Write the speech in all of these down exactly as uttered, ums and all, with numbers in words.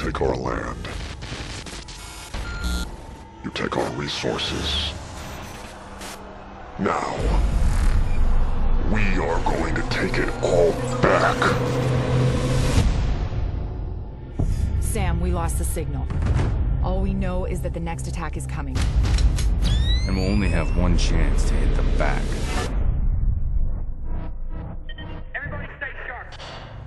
take our land. You take our resources. Now, we are going to take it all back. Sam, we lost the signal. All we know is that the next attack is coming. And we'll only have one chance to hit them back. Everybody stay sharp.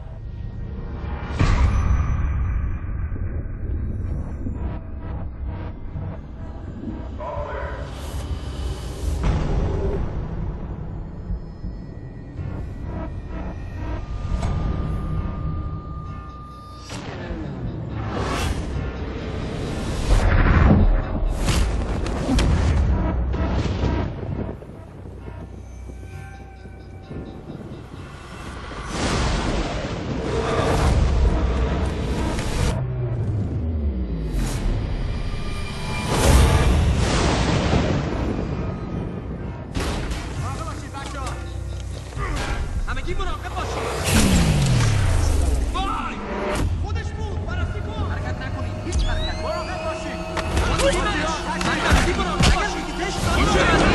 همگی مراقب باشید. وای! خودش بود. براسیکو. حرکت نکنید. هیچ حرکت. مراقب باشید. همگی مراقب باشید.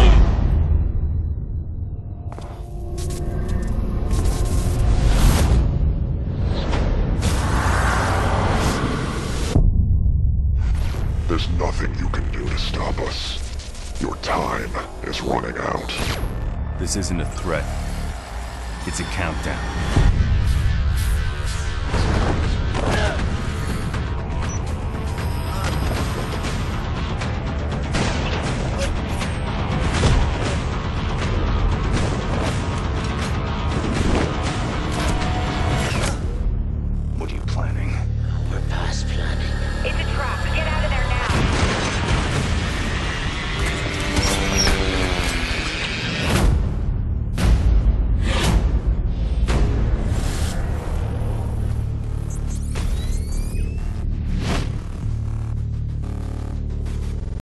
There's nothing you can do to stop us. Your time is running out. This isn't a threat. It's a countdown.